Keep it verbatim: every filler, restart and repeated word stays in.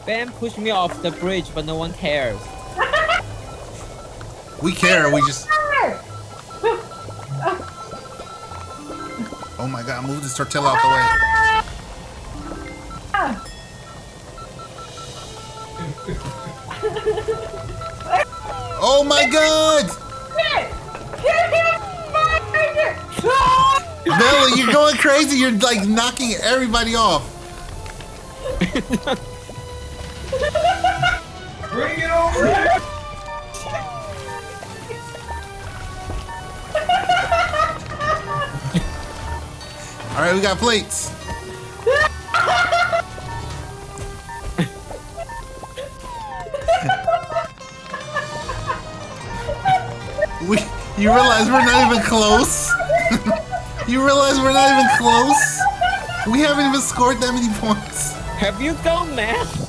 Ben pushed me off the bridge, but no one cares. We care, we just... Oh my god, move this tortilla out the way. Oh my god! Bella, you're going crazy. You're like knocking everybody off. Bring it over here. All right, we got plates. we, you realize we're not even close? You realize we're not even close? We haven't even scored that many points. Have you gone mad?